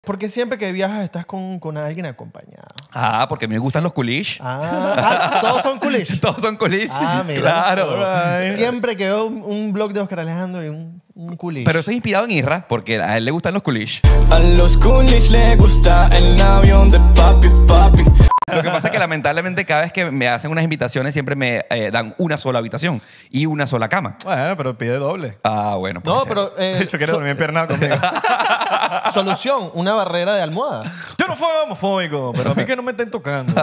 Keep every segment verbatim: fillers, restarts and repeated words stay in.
Porque siempre que viajas estás con, con alguien acompañado. Ah, porque me gustan los coolish. Ah, ah, todos son coolish. Todos son coolish. Ah, mira. Claro. Right. Siempre que veo un, un blog de Oscar Alejandro y un, un coolish. Pero eso es inspirado en Isra, porque a él le gustan los coolish. A los coolish le gusta el avión de papi, papi. Lo que pasa es que lamentablemente cada vez que me hacen unas invitaciones siempre me eh, dan una sola habitación y una sola cama. Bueno, pero pide doble. Ah, bueno. No, puede ser. pero... Eh, De hecho, quiere dormir empiernado conmigo. Solución, una barrera de almohada. Yo no fui homofóbico, pero a mí que no me estén tocando.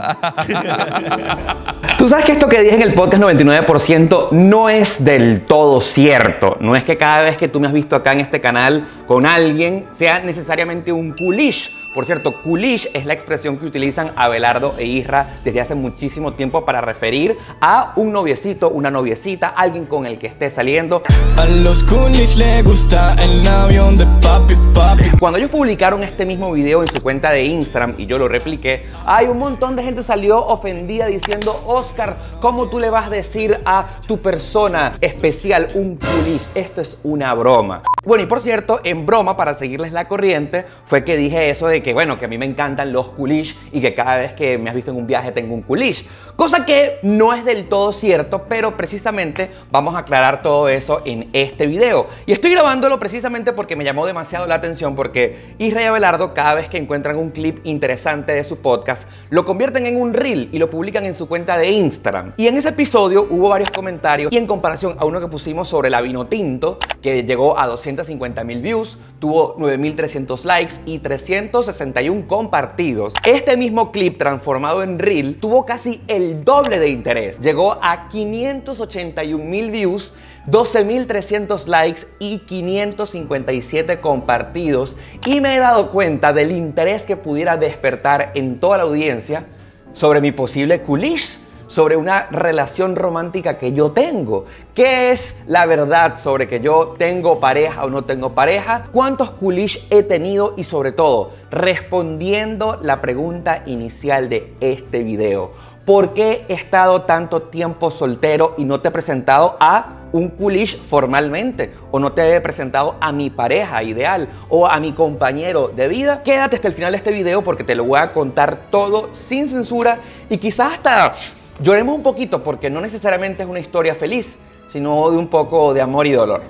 Tú sabes que esto que dije en el podcast noventa y nueve por ciento no es del todo cierto. No es que cada vez que tú me has visto acá en este canal con alguien sea necesariamente un coolish. Por cierto, coolish es la expresión que utilizan Abelardo e Isra desde hace muchísimo tiempo para referir a un noviecito, una noviecita, alguien con el que esté saliendo. A los coolish le gusta el avión de papi, papi. Cuando ellos publicaron este mismo video en su cuenta de Instagram y yo lo repliqué, hay un montón de gente salió ofendida diciendo: Oscar, ¿cómo tú le vas a decir a tu persona especial un coolish? Esto es una broma. Bueno, y por cierto, en broma, para seguirles la corriente, fue que dije eso de que, bueno, que a mí me encantan los coolish y que cada vez que me has visto en un viaje tengo un coolish. Cosa que no es del todo cierto, pero precisamente vamos a aclarar todo eso en este video. Y estoy grabándolo precisamente porque me llamó demasiado la atención, porque Isra y Abelardo, cada vez que encuentran un clip interesante de su podcast, lo convierten en un reel y lo publican en su cuenta de Instagram. Y en ese episodio hubo varios comentarios, y en comparación a uno que pusimos sobre la vino tinto, que llegó a doscientos cincuenta mil views, tuvo nueve mil trescientos likes y trescientos sesenta y uno compartidos. Este mismo clip transformado en reel tuvo casi el doble de interés. Llegó a quinientos ochenta y un mil views, doce mil trescientos likes y quinientos cincuenta y siete compartidos. Y me he dado cuenta del interés que pudiera despertar en toda la audiencia sobre mi posible coolish, sobre una relación romántica que yo tengo. ¿Qué es la verdad sobre que yo tengo pareja o no tengo pareja? ¿Cuántos coolish he tenido? Y sobre todo, respondiendo la pregunta inicial de este video: ¿por qué he estado tanto tiempo soltero y no te he presentado a un coolish formalmente? ¿O no te he presentado a mi pareja ideal o a mi compañero de vida? Quédate hasta el final de este video porque te lo voy a contar todo sin censura y quizás hasta lloremos un poquito, porque no necesariamente es una historia feliz, sino de un poco de amor y dolor.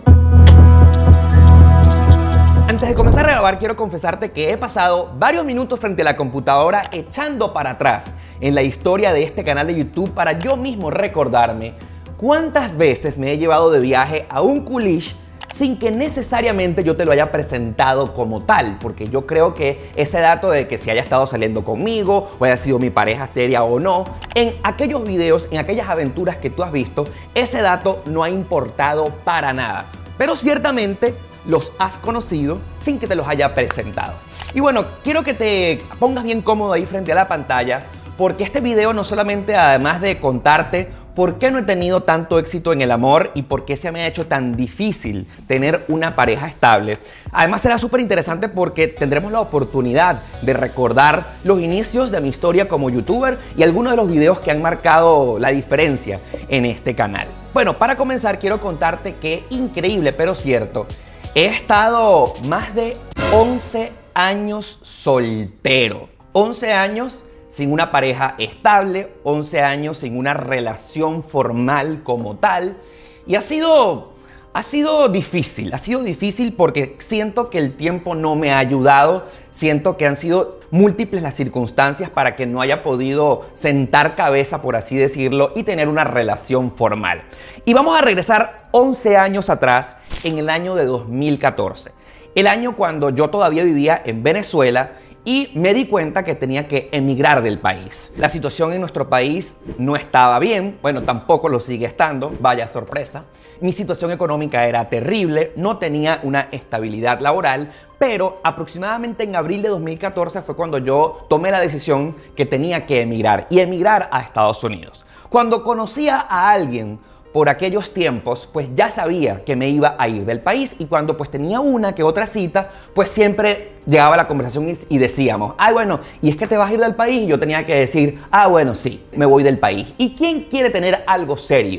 Antes de comenzar a grabar, quiero confesarte que he pasado varios minutos frente a la computadora echando para atrás en la historia de este canal de YouTube para yo mismo recordarme cuántas veces me he llevado de viaje a un coolish sin que necesariamente yo te lo haya presentado como tal, porque yo creo que ese dato de que si haya estado saliendo conmigo o haya sido mi pareja seria o no, en aquellos videos, en aquellas aventuras que tú has visto, ese dato no ha importado para nada. Pero ciertamente los has conocido sin que te los haya presentado. Y bueno, quiero que te pongas bien cómodo ahí frente a la pantalla, porque este video no solamente, además de contarte por qué no he tenido tanto éxito en el amor y por qué se me ha hecho tan difícil tener una pareja estable, además será súper interesante porque tendremos la oportunidad de recordar los inicios de mi historia como youtuber y algunos de los videos que han marcado la diferencia en este canal. Bueno, para comenzar quiero contarte que, increíble pero cierto, he estado más de once años soltero. once años sin una pareja estable, once años sin una relación formal como tal. Y ha sido, ha sido difícil, ha sido difícil porque siento que el tiempo no me ha ayudado. Siento que han sido múltiples las circunstancias para que no haya podido sentar cabeza, por así decirlo, y tener una relación formal. Y vamos a regresar once años atrás, en el año de dos mil catorce. El año cuando yo todavía vivía en Venezuela y me di cuenta que tenía que emigrar del país. La situación en nuestro país no estaba bien, bueno, tampoco lo sigue estando, vaya sorpresa. Mi situación económica era terrible, no tenía una estabilidad laboral, pero aproximadamente en abril de dos mil catorce fue cuando yo tomé la decisión que tenía que emigrar y emigrar a Estados Unidos. Cuando conocía a alguien por aquellos tiempos, pues ya sabía que me iba a ir del país, y cuando pues tenía una que otra cita, pues siempre llegaba la conversación y, y decíamos: ay, bueno, ¿y es que te vas a ir del país? Y yo tenía que decir: ah, bueno, sí, me voy del país. ¿Y quién quiere tener algo serio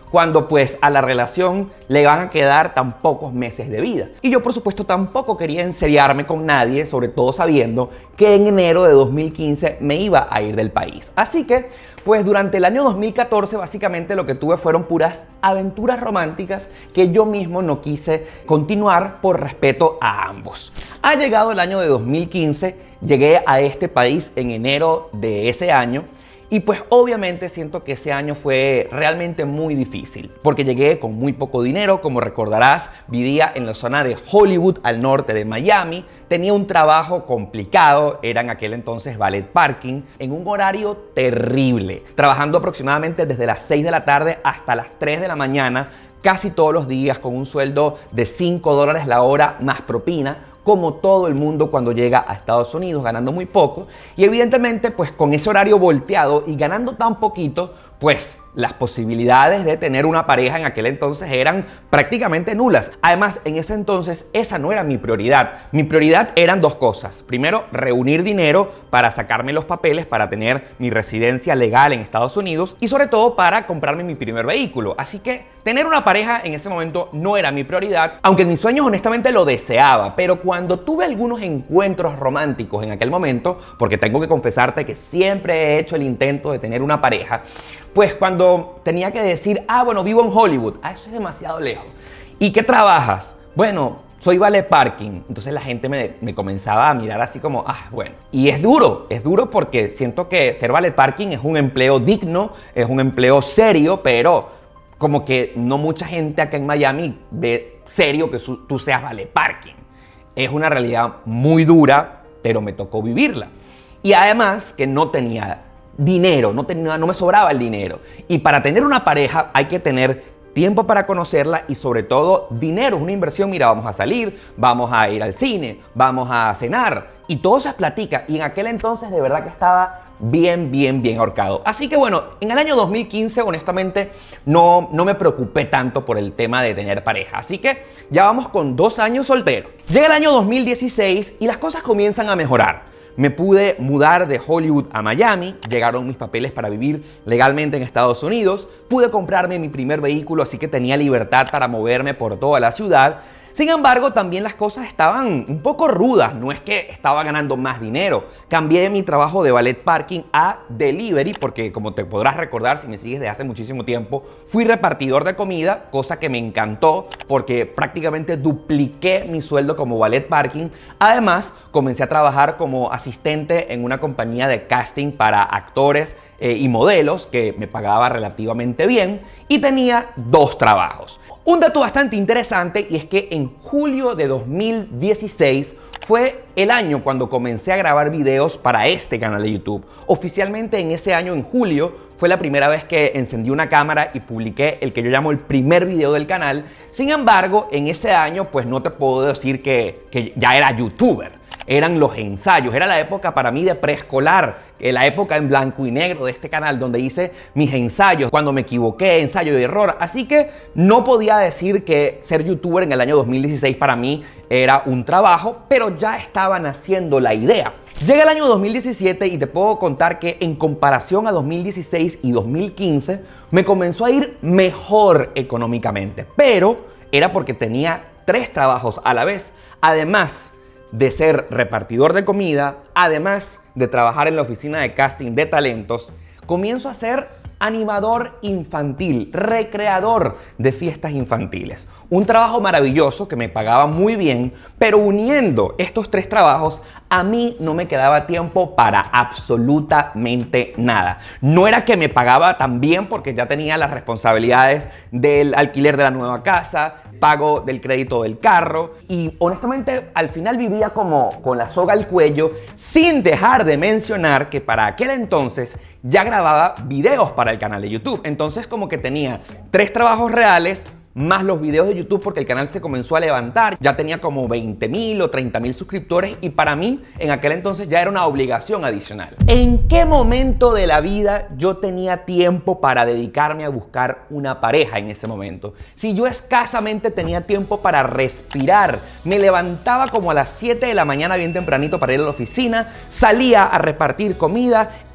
cuando pues a la relación le van a quedar tan pocos meses de vida. Y yo por supuesto tampoco quería enseriarme con nadie, sobre todo sabiendo que en enero de dos mil quince me iba a ir del país. Así que pues durante el año dos mil catorce básicamente lo que tuve fueron puras aventuras románticas que yo mismo no quise continuar por respeto a ambos. Ha llegado el año de dos mil quince, llegué a este país en enero de ese año. Y pues obviamente siento que ese año fue realmente muy difícil, porque llegué con muy poco dinero. Como recordarás, vivía en la zona de Hollywood, al norte de Miami. Tenía un trabajo complicado, era en aquel entonces valet parking, en un horario terrible, trabajando aproximadamente desde las seis de la tarde hasta las tres de la mañana, casi todos los días, con un sueldo de cinco dólares la hora más propina, como todo el mundo cuando llega a Estados Unidos, ganando muy poco. Y evidentemente, pues con ese horario volteado y ganando tan poquito, pues las posibilidades de tener una pareja en aquel entonces eran prácticamente nulas. Además, en ese entonces esa no era mi prioridad. Mi prioridad eran dos cosas. Primero, reunir dinero para sacarme los papeles para tener mi residencia legal en Estados Unidos y sobre todo para comprarme mi primer vehículo. Así que tener una pareja en ese momento no era mi prioridad, aunque en mis sueños honestamente lo deseaba. Pero cuando tuve algunos encuentros románticos en aquel momento, porque tengo que confesarte que siempre he hecho el intento de tener una pareja, pues cuando tenía que decir, ah, bueno, vivo en Hollywood, ah, eso es demasiado lejos. ¿Y qué trabajas? Bueno, soy valet parking. Entonces la gente me, me comenzaba a mirar así como, ah, bueno. Y es duro, es duro porque siento que ser valet parking es un empleo digno, es un empleo serio, pero como que no mucha gente acá en Miami ve serio que su, tú seas valet parking. Es una realidad muy dura, pero me tocó vivirla. Y además que no tenía dinero, no, tenía, no me sobraba el dinero. Y para tener una pareja hay que tener tiempo para conocerla y sobre todo dinero, es una inversión. Mira, vamos a salir, vamos a ir al cine, vamos a cenar y todo se platica. Y en aquel entonces de verdad que estaba bien, bien, bien ahorcado. Así que bueno, en el año dos mil quince honestamente no, no me preocupé tanto por el tema de tener pareja. Así que ya vamos con dos años soltero. Llega el año dos mil dieciséis y las cosas comienzan a mejorar. Me pude mudar de Hollywood a Miami, llegaron mis papeles para vivir legalmente en Estados Unidos, pude comprarme mi primer vehículo, así que tenía libertad para moverme por toda la ciudad. Sin embargo, también las cosas estaban un poco rudas, no es que estaba ganando más dinero. Cambié mi trabajo de valet parking a delivery porque, como te podrás recordar si me sigues desde hace muchísimo tiempo, fui repartidor de comida, cosa que me encantó porque prácticamente dupliqué mi sueldo como valet parking. Además, comencé a trabajar como asistente en una compañía de casting para actores eh, y modelos que me pagaba relativamente bien y tenía dos trabajos. Un dato bastante interesante y es que en julio de dos mil dieciséis fue el año cuando comencé a grabar videos para este canal de YouTube. Oficialmente en ese año, en julio, fue la primera vez que encendí una cámara y publiqué el que yo llamo el primer video del canal. Sin embargo, en ese año pues no te puedo decir que, que ya era youtuber. Eran los ensayos, era la época para mí de preescolar, la época en blanco y negro de este canal donde hice mis ensayos, cuando me equivoqué, ensayo y error. Así que no podía decir que ser youtuber en el año dos mil dieciséis para mí era un trabajo, pero ya estaba naciendo la idea. Llega el año dos mil diecisiete y te puedo contar que en comparación a dos mil dieciséis y dos mil quince me comenzó a ir mejor económicamente, pero era porque tenía tres trabajos a la vez. Además de ser repartidor de comida, además de trabajar en la oficina de casting de talentos, comienzo a ser animador infantil, recreador de fiestas infantiles. Un trabajo maravilloso que me pagaba muy bien, pero uniendo estos tres trabajos, a mí no me quedaba tiempo para absolutamente nada. No era que me pagaba tan bien porque ya tenía las responsabilidades del alquiler de la nueva casa, pago del crédito del carro y honestamente al final vivía como con la soga al cuello, sin dejar de mencionar que para aquel entonces ya grababa videos para el canal de YouTube. Entonces como que tenía tres trabajos reales más los videos de YouTube porque el canal se comenzó a levantar. Ya tenía como veinte mil o treinta mil suscriptores y para mí en aquel entonces ya era una obligación adicional. ¿En qué momento de la vida yo tenía tiempo para dedicarme a buscar una pareja en ese momento? Si yo escasamente tenía tiempo para respirar, me levantaba como a las siete de la mañana bien tempranito para ir a la oficina, salía a repartir comida,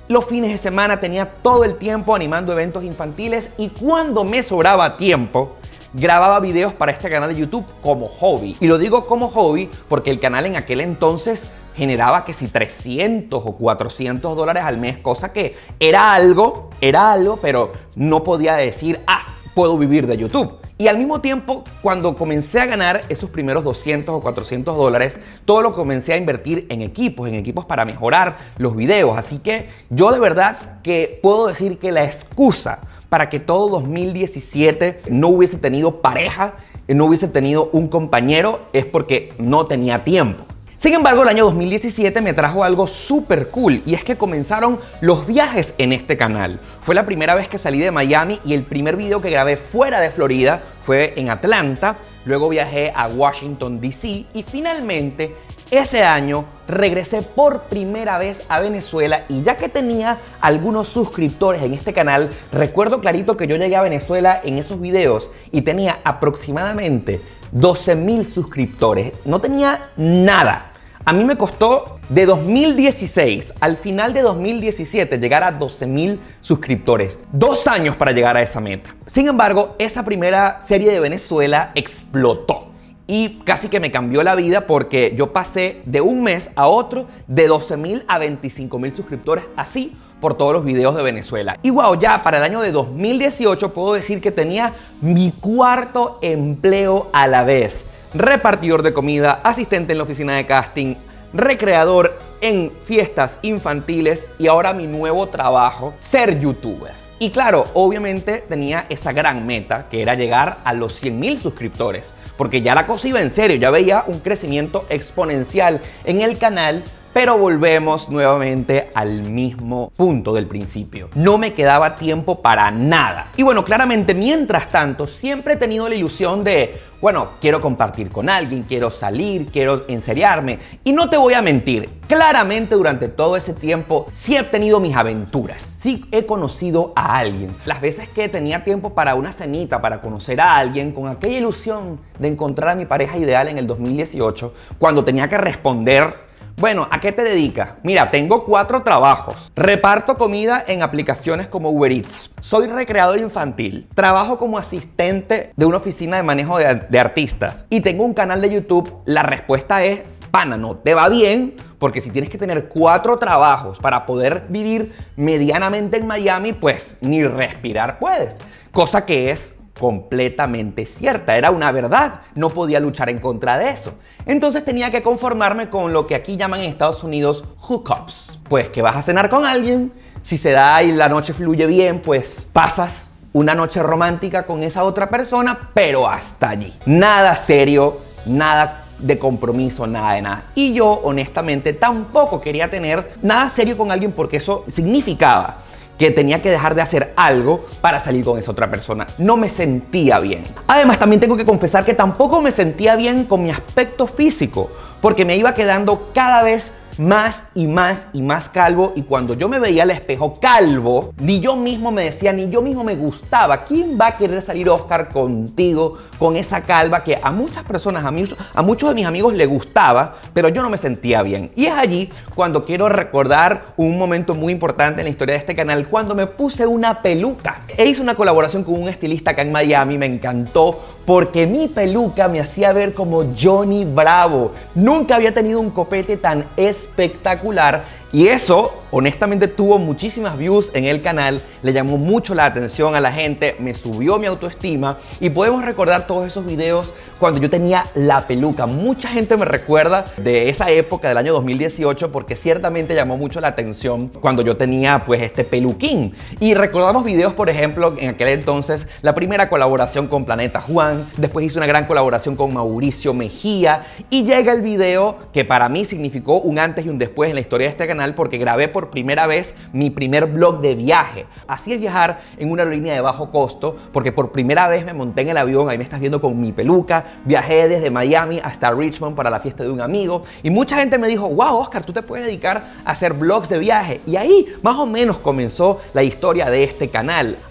Los fines de semana tenía todo el tiempo animando eventos infantiles y cuando me sobraba tiempo, grababa videos para este canal de YouTube como hobby. Y lo digo como hobby porque el canal en aquel entonces generaba que si trescientos o cuatrocientos dólares al mes, cosa que era algo, era algo, pero no podía decir, ah, puedo vivir de YouTube. Y al mismo tiempo, cuando comencé a ganar esos primeros doscientos o cuatrocientos dólares, todo lo comencé a invertir en equipos, en equipos para mejorar los videos. Así que yo de verdad que puedo decir que la excusa para que todo dos mil diecisiete no hubiese tenido pareja, no hubiese tenido un compañero, es porque no tenía tiempo. Sin embargo, el año dos mil diecisiete me trajo algo súper cool y es que comenzaron los viajes en este canal. Fue la primera vez que salí de Miami y el primer video que grabé fuera de Florida fue en Atlanta. Luego viajé a Washington, D C y finalmente ese año regresé por primera vez a Venezuela y ya que tenía algunos suscriptores en este canal, recuerdo clarito que yo llegué a Venezuela en esos videos y tenía aproximadamente doce mil suscriptores. No tenía nada. A mí me costó de dos mil dieciséis al final de dos mil diecisiete llegar a doce mil suscriptores. Dos años para llegar a esa meta. Sin embargo, esa primera serie de Venezuela explotó. Y casi que me cambió la vida porque yo pasé de un mes a otro de doce mil a veinticinco mil suscriptores así por todos los videos de Venezuela. Y wow, ya para el año de dos mil dieciocho puedo decir que tenía mi cuarto empleo a la vez. Repartidor de comida, asistente en la oficina de casting, recreador en fiestas infantiles y ahora mi nuevo trabajo, ser youtuber. Y claro, obviamente tenía esa gran meta que era llegar a los cien mil suscriptores, porque ya la cosa iba en serio, ya veía un crecimiento exponencial en el canal. Pero volvemos nuevamente al mismo punto del principio. No me quedaba tiempo para nada. Y bueno, claramente, mientras tanto, siempre he tenido la ilusión de, bueno, quiero compartir con alguien, quiero salir, quiero enseriarme. Y no te voy a mentir, claramente durante todo ese tiempo sí he tenido mis aventuras. Sí he conocido a alguien. Las veces que tenía tiempo para una cenita, para conocer a alguien, con aquella ilusión de encontrar a mi pareja ideal en el dos mil dieciocho, cuando tenía que responder, bueno, ¿a qué te dedicas? Mira, tengo cuatro trabajos. Reparto comida en aplicaciones como Uber Eats. Soy recreador infantil. Trabajo como asistente de una oficina de manejo de, de artistas. Y tengo un canal de YouTube. La respuesta es, pana, no te va bien, porque si tienes que tener cuatro trabajos para poder vivir medianamente en Miami, pues ni respirar puedes. Cosa que es completamente cierta, era una verdad, no podía luchar en contra de eso. Entonces tenía que conformarme con lo que aquí llaman en Estados Unidos hookups. Pues que vas a cenar con alguien, si se da y la noche fluye bien, pues pasas una noche romántica con esa otra persona, pero hasta allí. Nada serio, nada de compromiso, nada de nada. Y yo honestamente tampoco quería tener nada serio con alguien porque eso significaba que tenía que dejar de hacer algo para salir con esa otra persona. No me sentía bien. Además, también tengo que confesar que tampoco me sentía bien con mi aspecto físico, porque me iba quedando cada vez más y más y más calvo, y cuando yo me veía al espejo calvo, ni yo mismo me decía, ni yo mismo me gustaba. ¿Quién va a querer salir, Oscar, contigo con esa calva que a muchas personas, a, mí, a muchos de mis amigos les gustaba, pero yo no me sentía bien? Y es allí cuando quiero recordar un momento muy importante en la historia de este canal, cuando me puse una peluca. E hice una colaboración con un estilista acá en Miami, me encantó, porque mi peluca me hacía ver como Johnny Bravo. Nunca había tenido un copete tan espectacular y eso honestamente tuvo muchísimas views en el canal, le llamó mucho la atención a la gente, me subió mi autoestima y podemos recordar todos esos videos cuando yo tenía la peluca. Mucha gente me recuerda de esa época del año dos mil dieciocho porque ciertamente llamó mucho la atención cuando yo tenía pues este peluquín. Y recordamos videos, por ejemplo, en aquel entonces la primera colaboración con Planeta Juan, después hice una gran colaboración con Mauricio Mejía y llega el video que para mí significó un antes y un después en la historia de este canal porque grabé por primera vez mi primer vlog de viaje. Así es viajar en una aerolínea de bajo costo, porque por primera vez me monté en el avión, ahí me estás viendo con mi peluca, viajé desde Miami hasta Richmond para la fiesta de un amigo y mucha gente me dijo, wow, Oscar, tú te puedes dedicar a hacer vlogs de viaje. Y ahí más o menos comenzó la historia de este canal.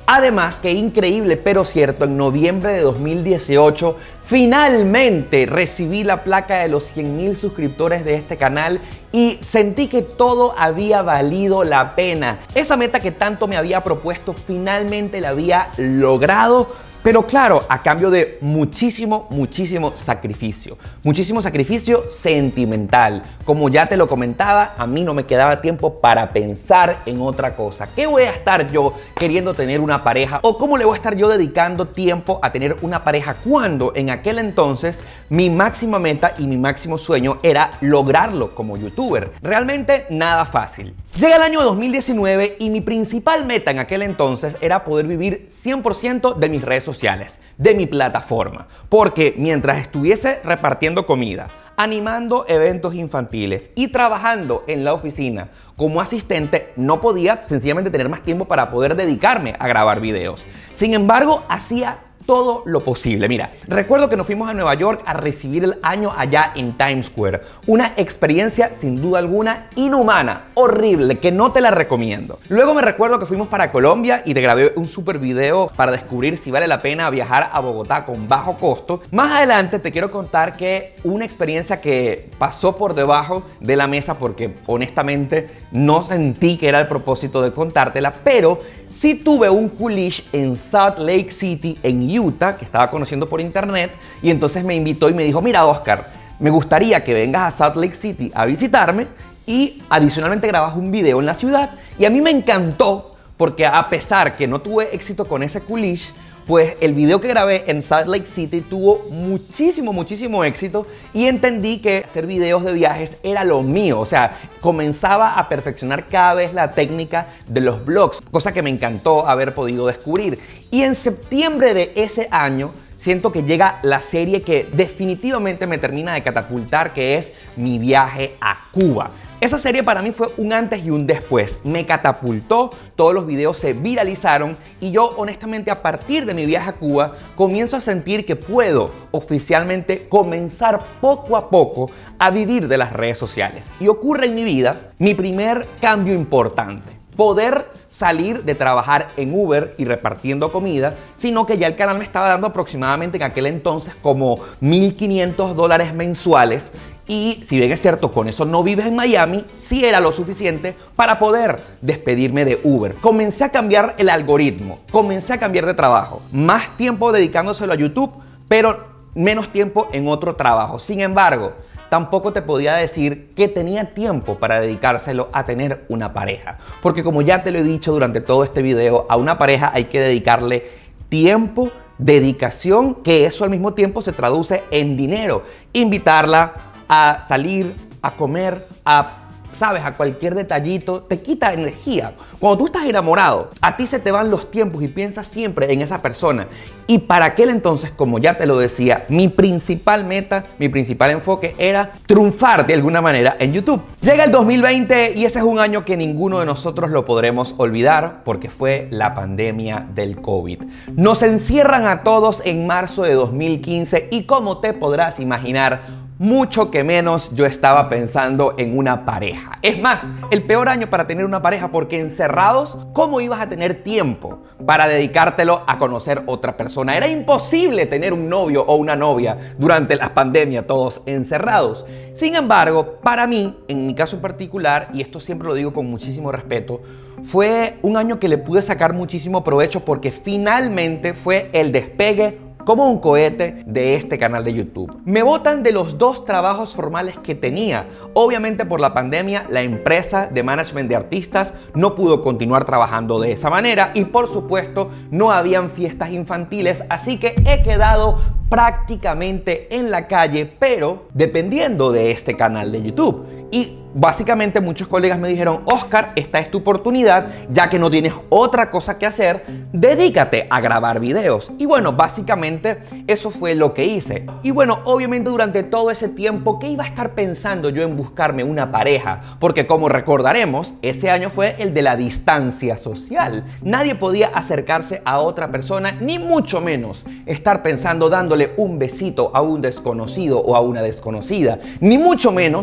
Además, que increíble pero cierto, en noviembre de dos mil dieciocho finalmente recibí la placa de los cien mil suscriptores de este canal y sentí que todo había valido la pena. Esa meta que tanto me había propuesto finalmente la había logrado. Pero claro, a cambio de muchísimo, muchísimo sacrificio. Muchísimo sacrificio sentimental. Como ya te lo comentaba, a mí no me quedaba tiempo para pensar en otra cosa. ¿Qué voy a estar yo queriendo tener una pareja? ¿O cómo le voy a estar yo dedicando tiempo a tener una pareja cuando en aquel entonces mi máxima meta y mi máximo sueño era lograrlo como youtuber? Realmente nada fácil. Llega el año dos mil diecinueve y mi principal meta en aquel entonces era poder vivir cien por ciento de mis redes sociales, de mi plataforma. Porque mientras estuviese repartiendo comida, animando eventos infantiles y trabajando en la oficina como asistente, no podía sencillamente tener más tiempo para poder dedicarme a grabar videos. Sin embargo, hacía todo lo posible. Mira, recuerdo que nos fuimos a Nueva York a recibir el año allá en Times Square. Una experiencia sin duda alguna inhumana, horrible, que no te la recomiendo. Luego me recuerdo que fuimos para Colombia y te grabé un super video para descubrir si vale la pena viajar a Bogotá con bajo costo. Más adelante te quiero contar que una experiencia que pasó por debajo de la mesa porque honestamente no sentí que era el propósito de contártela, pero sí tuve un coolish en Salt Lake City, en Utah, que estaba conociendo por internet, y entonces me invitó y me dijo: mira, Oscar, me gustaría que vengas a Salt Lake City a visitarme y adicionalmente grabas un video en la ciudad. Y a mí me encantó porque a pesar que no tuve éxito con ese coolish, pues el video que grabé en Salt Lake City tuvo muchísimo, muchísimo éxito y entendí que hacer videos de viajes era lo mío. O sea, comenzaba a perfeccionar cada vez la técnica de los vlogs, cosa que me encantó haber podido descubrir. Y en septiembre de ese año siento que llega la serie que definitivamente me termina de catapultar, que es mi viaje a Cuba. Esa serie para mí fue un antes y un después. Me catapultó, todos los videos se viralizaron y yo honestamente a partir de mi viaje a Cuba comienzo a sentir que puedo oficialmente comenzar poco a poco a vivir de las redes sociales. Y ocurre en mi vida mi primer cambio importante. Poder salir de trabajar en Uber y repartiendo comida, sino que ya el canal me estaba dando aproximadamente en aquel entonces como mil quinientos dólares mensuales. Y si bien es cierto, con eso no vives en Miami, sí era lo suficiente para poder despedirme de Uber. Comencé a cambiar el algoritmo, comencé a cambiar de trabajo. Más tiempo dedicándoselo a YouTube, pero menos tiempo en otro trabajo. Sin embargo, tampoco te podía decir que tenía tiempo para dedicárselo a tener una pareja. Porque como ya te lo he dicho durante todo este video, a una pareja hay que dedicarle tiempo, dedicación, que eso al mismo tiempo se traduce en dinero. Invitarla a salir, a comer, a, sabes, a cualquier detallito, te quita energía. Cuando tú estás enamorado, a ti se te van los tiempos y piensas siempre en esa persona. Y para aquel entonces, como ya te lo decía, mi principal meta, mi principal enfoque era triunfar de alguna manera en YouTube. Llega el dos mil veinte y ese es un año que ninguno de nosotros lo podremos olvidar porque fue la pandemia del COVID. Nos encierran a todos en marzo de dos mil quince y como te podrás imaginar, mucho que menos yo estaba pensando en una pareja. Es más, el peor año para tener una pareja porque encerrados, ¿cómo ibas a tener tiempo para dedicártelo a conocer otra persona? Era imposible tener un novio o una novia durante la pandemia, todos encerrados. Sin embargo, para mí, en mi caso en particular, y esto siempre lo digo con muchísimo respeto, fue un año que le pude sacar muchísimo provecho porque finalmente fue el despegue como un cohete de este canal de YouTube. Me botan de los dos trabajos formales que tenía. Obviamente por la pandemia la empresa de management de artistas no pudo continuar trabajando de esa manera y por supuesto no habían fiestas infantiles, así que he quedado prácticamente en la calle, pero dependiendo de este canal de YouTube. Y básicamente muchos colegas me dijeron: Oscar, esta es tu oportunidad, ya que no tienes otra cosa que hacer, dedícate a grabar videos. Y bueno, básicamente eso fue lo que hice. Y bueno, obviamente durante todo ese tiempo, ¿qué iba a estar pensando yo en buscarme una pareja? Porque como recordaremos, ese año fue el de la distancia social. Nadie podía acercarse a otra persona, ni mucho menos estar pensando dándole un besito a un desconocido o a una desconocida, ni mucho menos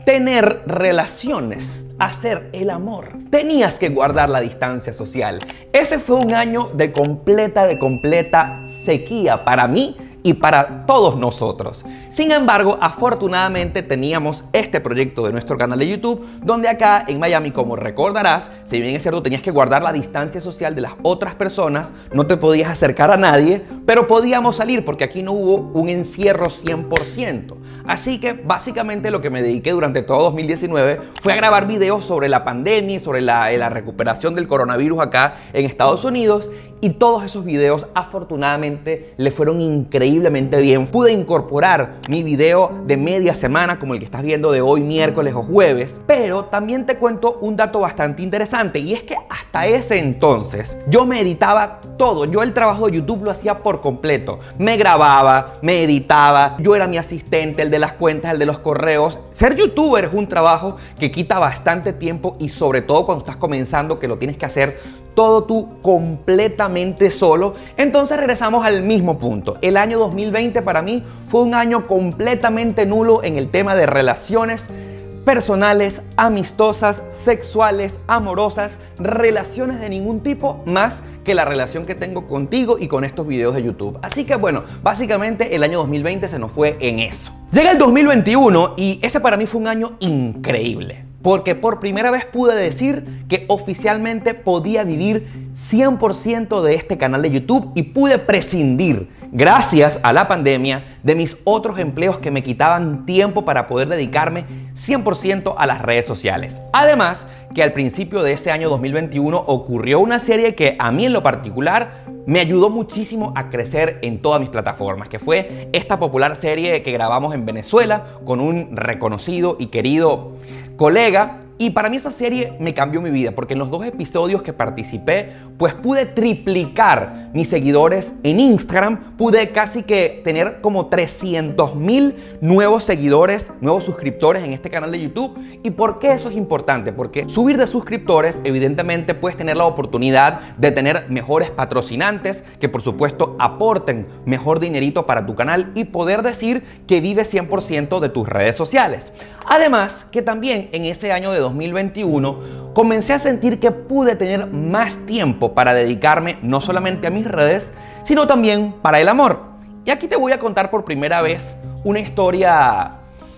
tener relaciones, hacer el amor. Tenías que guardar la distancia social. Ese fue un año de completa, de completa sequía para mí y para todos nosotros. Sin embargo, afortunadamente teníamos este proyecto de nuestro canal de YouTube, donde acá en Miami, como recordarás, si bien es cierto tenías que guardar la distancia social de las otras personas, no te podías acercar a nadie, pero podíamos salir porque aquí no hubo un encierro cien por ciento. Así que básicamente lo que me dediqué durante todo dos mil diecinueve fue a grabar videos sobre la pandemia y sobre la, la recuperación del coronavirus acá en Estados Unidos, y todos esos videos afortunadamente le fueron increíblemente bien. Pude incorporar mi video de media semana como el que estás viendo de hoy miércoles o jueves, pero también te cuento un dato bastante interesante, y es que hasta ese entonces yo me editaba todo. Yo el trabajo de YouTube lo hacía por completo. Me grababa, me editaba, yo era mi asistente, el de las cuentas, el de los correos. Ser youtuber es un trabajo que quita bastante tiempo, y sobre todo cuando estás comenzando, que lo tienes que hacer todo tú completamente solo. Entonces regresamos al mismo punto. El año dos mil veinte para mí fue un año completamente nulo en el tema de relaciones personales, amistosas, sexuales, amorosas, relaciones de ningún tipo más que la relación que tengo contigo y con estos videos de YouTube. Así que bueno, básicamente el año dos mil veinte se nos fue en eso. Llega el dos mil veintiuno y ese para mí fue un año increíble, porque por primera vez pude decir que oficialmente podía vivir cien por ciento de este canal de YouTube, y pude prescindir, gracias a la pandemia, de mis otros empleos que me quitaban tiempo para poder dedicarme cien por ciento a las redes sociales. Además, que al principio de ese año dos mil veintiuno ocurrió una serie que a mí en lo particular me ayudó muchísimo a crecer en todas mis plataformas, que fue esta popular serie que grabamos en Venezuela con un reconocido y querido colega. Y para mí esa serie me cambió mi vida, porque en los dos episodios que participé, pues pude triplicar mis seguidores en Instagram. Pude casi que tener como trescientos mil nuevos seguidores, nuevos suscriptores en este canal de YouTube. ¿Y por qué eso es importante? Porque subir de suscriptores, evidentemente puedes tener la oportunidad de tener mejores patrocinantes que por supuesto aporten mejor dinerito para tu canal, y poder decir que vives cien por ciento de tus redes sociales. Además, que también en ese año de dos mil veintiuno comencé a sentir que pude tener más tiempo para dedicarme no solamente a mis redes, sino también para el amor. Y aquí te voy a contar por primera vez una historia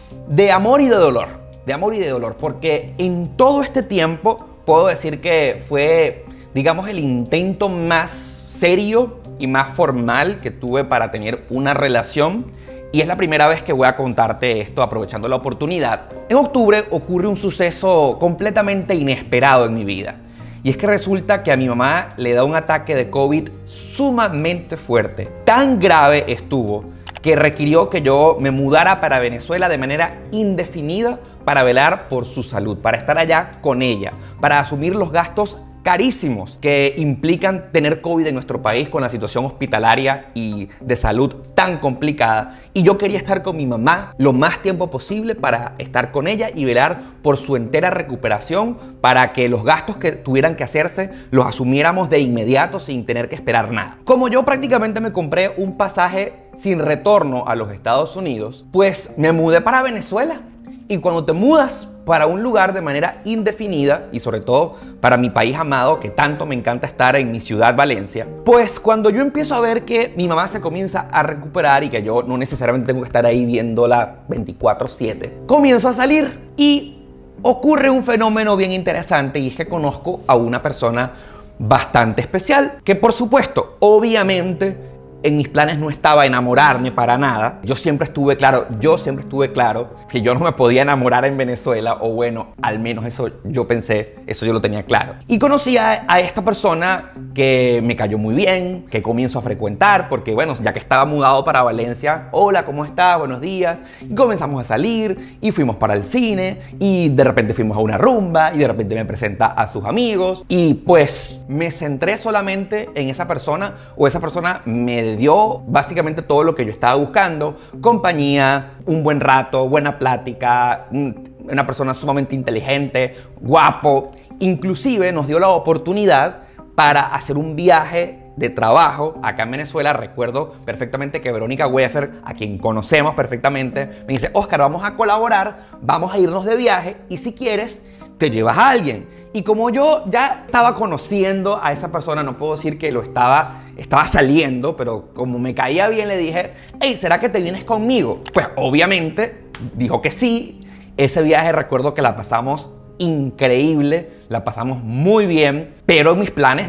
de amor y de dolor. De amor y de dolor, porque en todo este tiempo puedo decir que fue, digamos, el intento más serio y más formal que tuve para tener una relación. Y es la primera vez que voy a contarte esto, aprovechando la oportunidad. En octubre ocurre un suceso completamente inesperado en mi vida. Y es que resulta que a mi mamá le da un ataque de COVID sumamente fuerte. Tan grave estuvo que requirió que yo me mudara para Venezuela de manera indefinida para velar por su salud, para estar allá con ella, para asumir los gastos carísimos que implican tener COVID en nuestro país, con la situación hospitalaria y de salud tan complicada. Y yo quería estar con mi mamá lo más tiempo posible para estar con ella y velar por su entera recuperación, para que los gastos que tuvieran que hacerse los asumiéramos de inmediato sin tener que esperar nada. Como yo prácticamente me compré un pasaje sin retorno a los Estados Unidos, pues me mudé para Venezuela. Y cuando te mudas para un lugar de manera indefinida, y sobre todo para mi país amado, que tanto me encanta estar en mi ciudad, Valencia, pues cuando yo empiezo a ver que mi mamá se comienza a recuperar y que yo no necesariamente tengo que estar ahí viéndola veinticuatro siete, comienzo a salir y ocurre un fenómeno bien interesante, y es que conozco a una persona bastante especial, que por supuesto, obviamente, en mis planes no estaba enamorarme para nada. Yo siempre estuve claro, yo siempre estuve claro que yo no me podía enamorar en Venezuela, o bueno, al menos eso yo pensé, eso yo lo tenía claro. Y conocí a, a esta persona que me cayó muy bien, que comienzo a frecuentar, porque bueno, ya que estaba mudado para Valencia, hola, ¿cómo estás? Buenos días. Y comenzamos a salir, y fuimos para el cine, y de repente fuimos a una rumba, y de repente me presenta a sus amigos, y pues me centré solamente en esa persona, o esa persona me dio básicamente todo lo que yo estaba buscando: compañía, un buen rato, buena plática, una persona sumamente inteligente, guapo. Inclusive nos dio la oportunidad para hacer un viaje de trabajo acá en Venezuela. Recuerdo perfectamente que Verónica Weffer, a quien conocemos perfectamente, me dice: Oscar, vamos a colaborar, vamos a irnos de viaje y si quieres te llevas a alguien. Y como yo ya estaba conociendo a esa persona, no puedo decir que lo estaba, estaba saliendo, pero como me caía bien le dije: hey, ¿será que te vienes conmigo? Pues obviamente dijo que sí. Ese viaje recuerdo que la pasamos increíble, la pasamos muy bien, pero en mis planes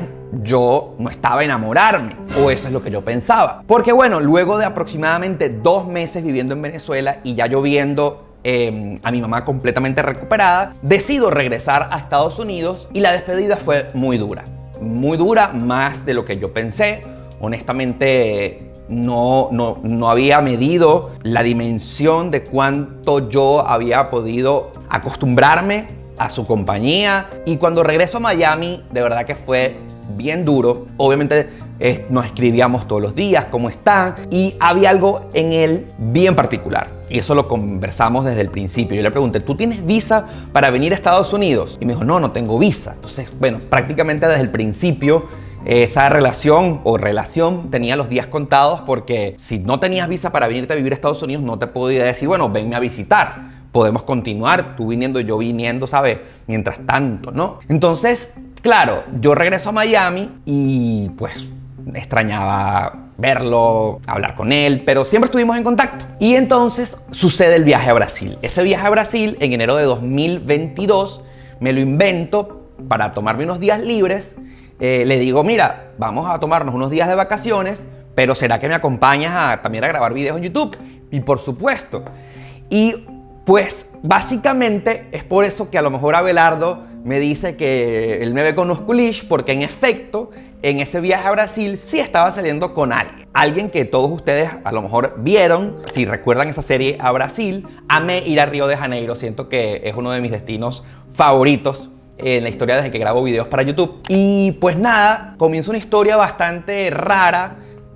yo no estaba a enamorarme, o eso es lo que yo pensaba. Porque bueno, luego de aproximadamente dos meses viviendo en Venezuela y ya yo viendo eh, a mi mamá completamente recuperada, decido regresar a Estados Unidos y la despedida fue muy dura. Muy dura, más de lo que yo pensé. Honestamente, no, no, no había medido la dimensión de cuánto yo había podido acostumbrarme a su compañía. Y cuando regreso a Miami, de verdad que fue bien duro. Obviamente eh, nos escribíamos todos los días, ¿cómo están? Y había algo en él bien particular. Y eso lo conversamos desde el principio. Yo le pregunté: ¿tú tienes visa para venir a Estados Unidos? Y me dijo: no, no tengo visa. Entonces, bueno, prácticamente desde el principio esa relación o relación tenía los días contados, porque si no tenías visa para venirte a vivir a Estados Unidos, no te podía decir: bueno, venme a visitar, podemos continuar, tú viniendo, yo viniendo, ¿sabes? Mientras tanto, ¿no? Entonces, claro, yo regreso a Miami y pues extrañaba verlo, hablar con él, pero siempre estuvimos en contacto. Y entonces sucede el viaje a Brasil. Ese viaje a Brasil en enero de dos mil veintidós me lo invento para tomarme unos días libres. Eh, le digo: mira, vamos a tomarnos unos días de vacaciones, pero ¿será que me acompañas a, también a grabar videos en YouTube? Y por supuesto. Y pues básicamente es por eso que a lo mejor Abelardo me dice que él me ve con Osculish, porque en efecto en ese viaje a Brasil sí estaba saliendo con alguien. Alguien que todos ustedes a lo mejor vieron, si recuerdan esa serie A Brasil. Amé ir a Río de Janeiro, siento que es uno de mis destinos favoritos en la historia desde que grabo videos para YouTube. Y pues nada, comienza una historia bastante rara,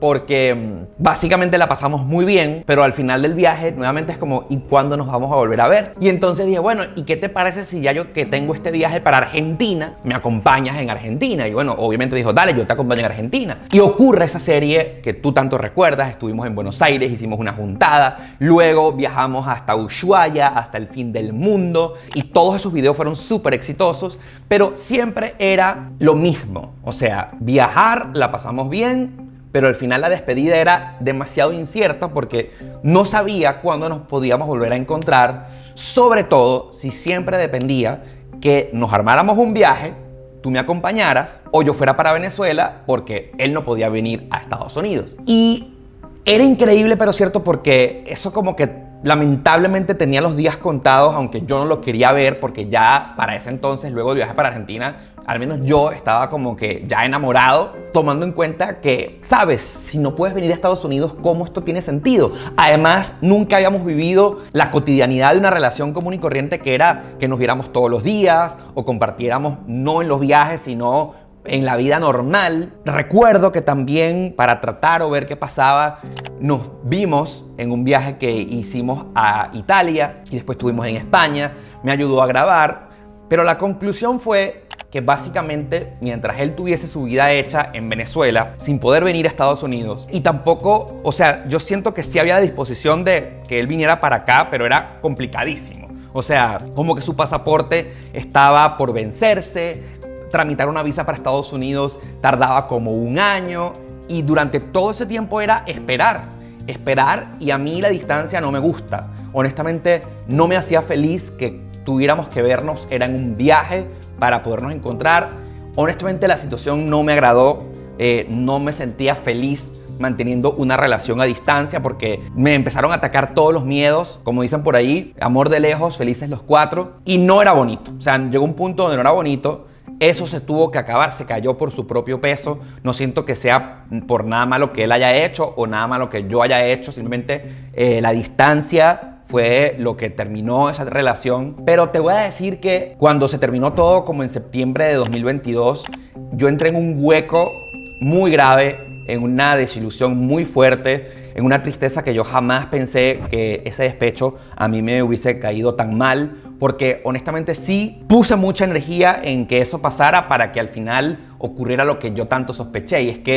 porque básicamente la pasamos muy bien, pero al final del viaje nuevamente es como: ¿y cuándo nos vamos a volver a ver? Y entonces dije: bueno, ¿y qué te parece si ya yo que tengo este viaje para Argentina, me acompañas en Argentina? Y bueno, obviamente dijo: dale, yo te acompaño en Argentina. Y ocurre esa serie que tú tanto recuerdas. Estuvimos en Buenos Aires, hicimos una juntada, luego viajamos hasta Ushuaia, hasta el fin del mundo, y todos esos videos fueron súper exitosos, pero siempre era lo mismo. O sea, viajar, la pasamos bien, pero al final la despedida era demasiado incierta porque no sabía cuándo nos podíamos volver a encontrar, sobre todo si siempre dependía que nos armáramos un viaje, tú me acompañaras o yo fuera para Venezuela, porque él no podía venir a Estados Unidos. Y era increíble, pero cierto, porque eso como que lamentablemente tenía los días contados, aunque yo no lo quería ver, porque ya para ese entonces, luego de viaje para Argentina, al menos yo estaba como que ya enamorado, tomando en cuenta que, sabes, si no puedes venir a Estados Unidos, ¿cómo esto tiene sentido? Además, nunca habíamos vivido la cotidianidad de una relación común y corriente, que era que nos viéramos todos los días o compartiéramos, no en los viajes, sino en la vida normal. Recuerdo que también, para tratar o ver qué pasaba, nos vimos en un viaje que hicimos a Italia y después estuvimos en España. Me ayudó a grabar, pero la conclusión fue que básicamente, mientras él tuviese su vida hecha en Venezuela, sin poder venir a Estados Unidos, y tampoco, o sea, yo siento que sí había disposición de que él viniera para acá, pero era complicadísimo. O sea, como que su pasaporte estaba por vencerse, tramitar una visa para Estados Unidos tardaba como un año, y durante todo ese tiempo era esperar, esperar, y a mí la distancia no me gusta. Honestamente, no me hacía feliz que tuviéramos que vernos, era en un viaje para podernos encontrar. Honestamente, la situación no me agradó, eh, no me sentía feliz manteniendo una relación a distancia, porque me empezaron a atacar todos los miedos, como dicen por ahí, amor de lejos, felices los cuatro, y no era bonito. O sea, llegó un punto donde no era bonito. Eso se tuvo que acabar, se cayó por su propio peso. No siento que sea por nada malo que él haya hecho o nada malo que yo haya hecho, simplemente eh, la distancia fue lo que terminó esa relación. Pero te voy a decir que cuando se terminó todo, como en septiembre de dos mil veintidós, yo entré en un hueco muy grave, en una desilusión muy fuerte, en una tristeza que yo jamás pensé que ese despecho a mí me hubiese caído tan mal, porque honestamente sí puse mucha energía en que eso pasara para que al final ocurriera lo que yo tanto sospeché, y es que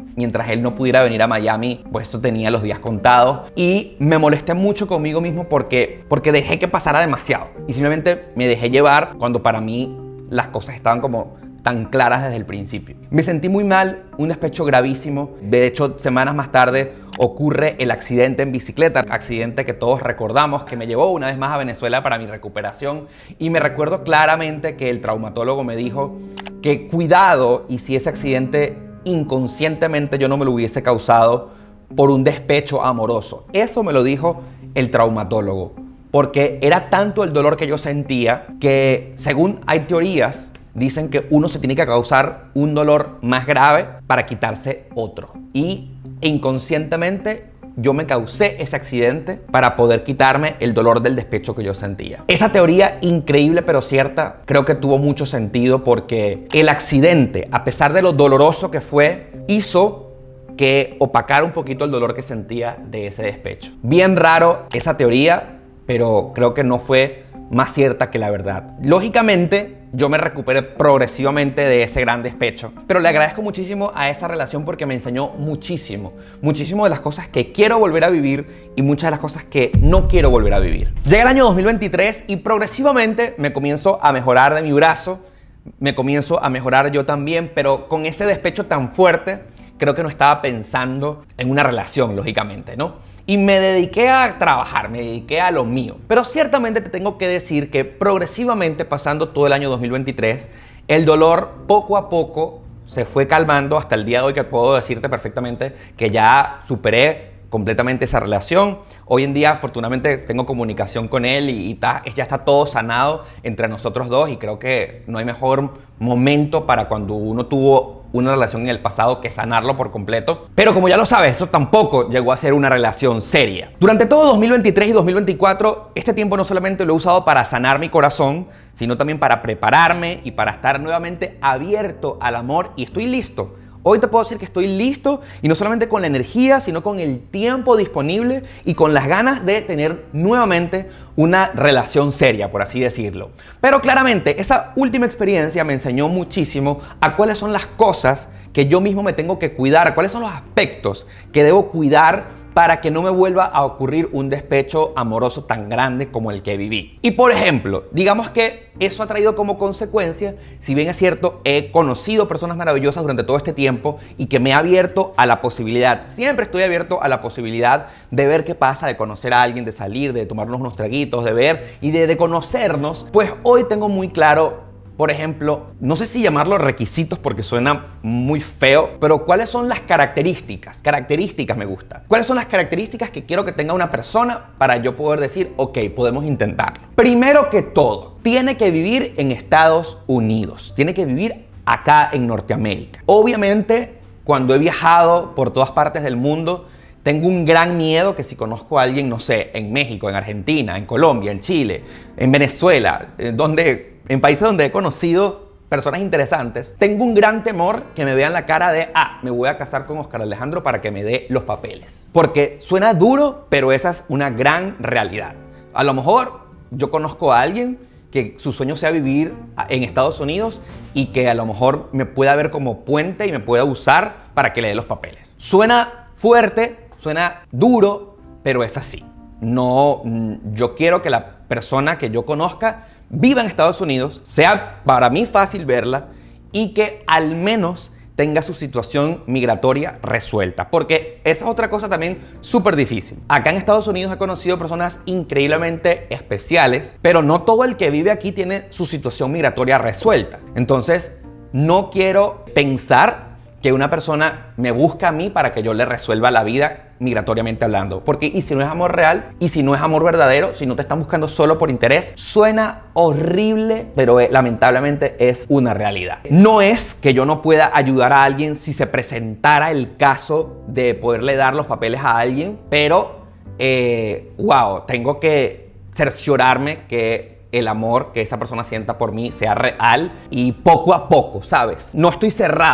mientras él no pudiera venir a Miami, pues eso tenía los días contados. Y me molesté mucho conmigo mismo porque, porque dejé que pasara demasiado. Y simplemente me dejé llevar cuando para mí las cosas estaban como tan claras desde el principio. Me sentí muy mal, un despecho gravísimo. De hecho, semanas más tarde ocurre el accidente en bicicleta, accidente que todos recordamos, que me llevó una vez más a Venezuela para mi recuperación. Y me recuerdo claramente que el traumatólogo me dijo que cuidado, y si ese accidente inconscientemente yo no me lo hubiese causado por un despecho amoroso. Eso me lo dijo el traumatólogo, porque era tanto el dolor que yo sentía que, según hay teorías, dicen que uno se tiene que causar un dolor más grave para quitarse otro. Y inconscientemente yo me causé ese accidente para poder quitarme el dolor del despecho que yo sentía. Esa teoría, increíble pero cierta, creo que tuvo mucho sentido porque el accidente, a pesar de lo doloroso que fue, hizo que opacara un poquito el dolor que sentía de ese despecho. Bien raro esa teoría, pero creo que no fue más cierta que la verdad. Lógicamente, yo me recuperé progresivamente de ese gran despecho, pero le agradezco muchísimo a esa relación porque me enseñó muchísimo, muchísimo de las cosas que quiero volver a vivir y muchas de las cosas que no quiero volver a vivir. Llega el año dos mil veintitrés y progresivamente me comienzo a mejorar de mi brazo, me comienzo a mejorar yo también, pero con ese despecho tan fuerte, creo que no estaba pensando en una relación, lógicamente, ¿no? Y me dediqué a trabajar, me dediqué a lo mío. Pero ciertamente te tengo que decir que progresivamente, pasando todo el año dos mil veintitrés, el dolor poco a poco se fue calmando hasta el día de hoy, que puedo decirte perfectamente que ya superé completamente esa relación. Hoy en día, afortunadamente, tengo comunicación con él y, y ta, ya está todo sanado entre nosotros dos, y creo que no hay mejor momento para cuando uno tuvo una relación en el pasado que sanarlo por completo. Pero como ya lo sabes, eso tampoco llegó a ser una relación seria. Durante todo dos mil veintitrés y dos mil veinticuatro, este tiempo no solamente lo he usado para sanar mi corazón, sino también para prepararme y para estar nuevamente abierto al amor, y estoy listo. Hoy te puedo decir que estoy listo, y no solamente con la energía, sino con el tiempo disponible y con las ganas de tener nuevamente una relación seria, por así decirlo. Pero claramente esa última experiencia me enseñó muchísimo a cuáles son las cosas que yo mismo me tengo que cuidar, cuáles son los aspectos que debo cuidar para que no me vuelva a ocurrir un despecho amoroso tan grande como el que viví. Y por ejemplo, digamos que eso ha traído como consecuencia, si bien es cierto, he conocido personas maravillosas durante todo este tiempo y que me ha abierto a la posibilidad, siempre estoy abierto a la posibilidad de ver qué pasa, de conocer a alguien, de salir, de tomarnos unos traguitos, de ver y de, de conocernos, pues hoy tengo muy claro, por ejemplo, no sé si llamarlo requisitos porque suena muy feo, pero ¿cuáles son las características? Características me gusta. ¿Cuáles son las características que quiero que tenga una persona para yo poder decir, ok, podemos intentarlo? Primero que todo, tiene que vivir en Estados Unidos. Tiene que vivir acá en Norteamérica. Obviamente, cuando he viajado por todas partes del mundo, tengo un gran miedo que si conozco a alguien, no sé, en México, en Argentina, en Colombia, en Chile, en Venezuela, donde... en países donde he conocido personas interesantes, tengo un gran temor que me vean la cara de, ah, me voy a casar con Oscar Alejandro para que me dé los papeles. Porque suena duro, pero esa es una gran realidad. A lo mejor yo conozco a alguien que su sueño sea vivir en Estados Unidos y que a lo mejor me pueda ver como puente y me pueda usar para que le dé los papeles. Suena fuerte, suena duro, pero es así. No, yo quiero que la persona que yo conozca viva en Estados Unidos, sea para mí fácil verla y que al menos tenga su situación migratoria resuelta. Porque esa es otra cosa también súper difícil. Acá en Estados Unidos he conocido personas increíblemente especiales, pero no todo el que vive aquí tiene su situación migratoria resuelta. Entonces, no quiero pensar que una persona me busca a mí para que yo le resuelva la vida migratoriamente hablando. Porque y si no es amor real, y si no es amor verdadero, si no te están buscando solo por interés, suena horrible, pero eh, lamentablemente es una realidad. No es que yo no pueda ayudar a alguien si se presentara el caso de poderle dar los papeles a alguien, pero, eh, wow, tengo que cerciorarme que el amor que esa persona sienta por mí sea real y poco a poco, ¿sabes? No estoy cerrado.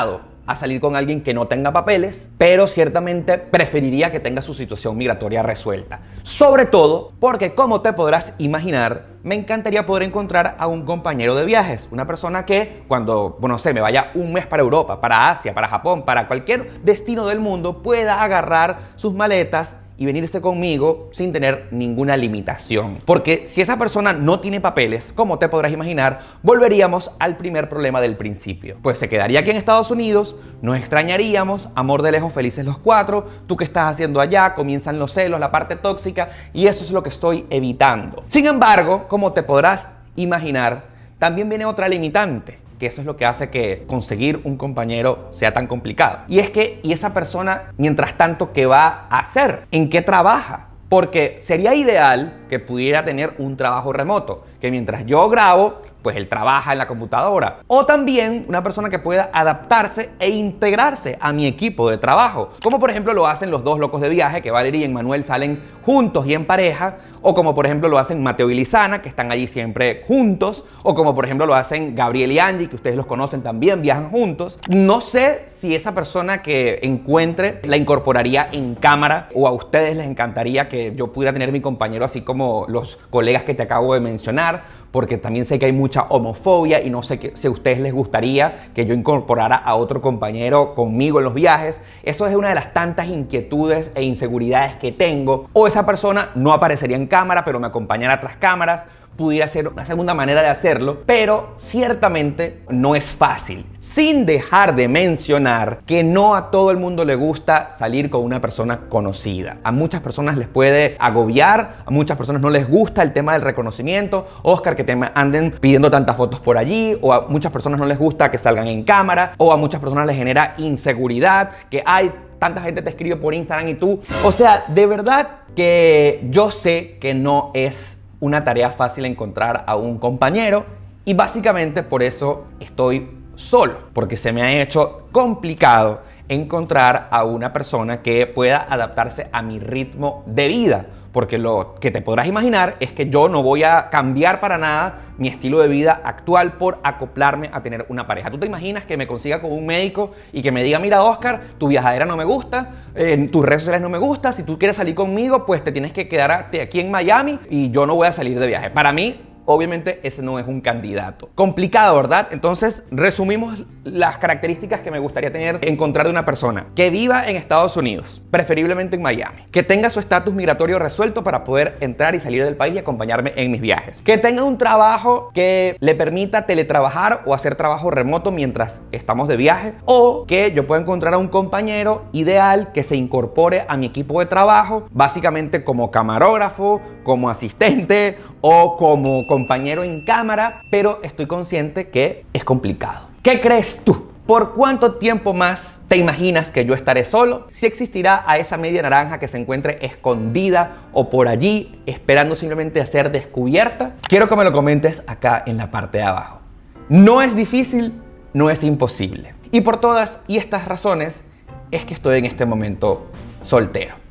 a salir con alguien que no tenga papeles, pero ciertamente preferiría que tenga su situación migratoria resuelta. Sobre todo porque, como te podrás imaginar, me encantaría poder encontrar a un compañero de viajes, una persona que cuando, bueno, no sé, me vaya un mes para Europa, para Asia, para Japón, para cualquier destino del mundo, pueda agarrar sus maletas y venirse conmigo sin tener ninguna limitación. Porque si esa persona no tiene papeles, como te podrás imaginar, volveríamos al primer problema del principio. Pues se quedaría aquí en Estados Unidos, nos extrañaríamos, amor de lejos felices los cuatro, tú qué estás haciendo allá, comienzan los celos, la parte tóxica, y eso es lo que estoy evitando. Sin embargo, como te podrás imaginar, también viene otra limitante, que eso es lo que hace que conseguir un compañero sea tan complicado. Y es que, ¿y esa persona, mientras tanto, qué va a hacer? ¿En qué trabaja? Porque sería ideal que pudiera tener un trabajo remoto, que mientras yo grabo, pues él trabaja en la computadora. O también una persona que pueda adaptarse e integrarse a mi equipo de trabajo. Como por ejemplo lo hacen los dos locos de viaje, que Valerie y Emmanuel salen juntos y en pareja. O como por ejemplo lo hacen Mateo y Lizana, que están allí siempre juntos. O como por ejemplo lo hacen Gabriel y Angie, que ustedes los conocen también, viajan juntos. No sé si esa persona que encuentre la incorporaría en cámara, o a ustedes les encantaría que yo pudiera tener mi compañero así como los colegas que te acabo de mencionar, porque también sé que hay mucha homofobia y no sé que, si a ustedes les gustaría que yo incorporara a otro compañero conmigo en los viajes. Eso es una de las tantas inquietudes e inseguridades que tengo. O esa persona no aparecería en cámara, pero me acompañara tras cámaras. Pudiera ser una segunda manera de hacerlo, pero ciertamente no es fácil. Sin dejar de mencionar que no a todo el mundo le gusta salir con una persona conocida. A muchas personas les puede agobiar, a muchas personas no les gusta el tema del reconocimiento. Oscar, que te anden pidiendo tantas fotos por allí, o a muchas personas no les gusta que salgan en cámara, o a muchas personas les genera inseguridad, que hay tanta gente te escribe por Instagram y tú. O sea, de verdad que yo sé que no es una tarea fácil encontrar a un compañero, y básicamente por eso estoy solo, porque se me ha hecho complicado encontrar a una persona que pueda adaptarse a mi ritmo de vida. Porque lo que te podrás imaginar es que yo no voy a cambiar para nada mi estilo de vida actual por acoplarme a tener una pareja. ¿Tú te imaginas que me consiga con un médico y que me diga, mira, Oscar, tu viajadera no me gusta, eh, tus redes sociales no me gustan, si tú quieres salir conmigo, pues te tienes que quedarte aquí en Miami y yo no voy a salir de viaje? Para mí, obviamente, ese no es un candidato. Complicado, ¿verdad? Entonces, resumimos las características que me gustaría tener, encontrar de una persona que viva en Estados Unidos, preferiblemente en Miami, que tenga su estatus migratorio resuelto para poder entrar y salir del país y acompañarme en mis viajes, que tenga un trabajo que le permita teletrabajar o hacer trabajo remoto mientras estamos de viaje, o que yo pueda encontrar a un compañero ideal que se incorpore a mi equipo de trabajo, básicamente como camarógrafo, como asistente o como compañero en cámara, pero estoy consciente que es complicado. ¿Qué crees tú? ¿Por cuánto tiempo más te imaginas que yo estaré solo? ¿Si existirá a esa media naranja que se encuentre escondida o por allí esperando simplemente a ser descubierta? Quiero que me lo comentes acá en la parte de abajo. No es difícil, no es imposible. Y por todas y estas razones es que estoy en este momento soltero.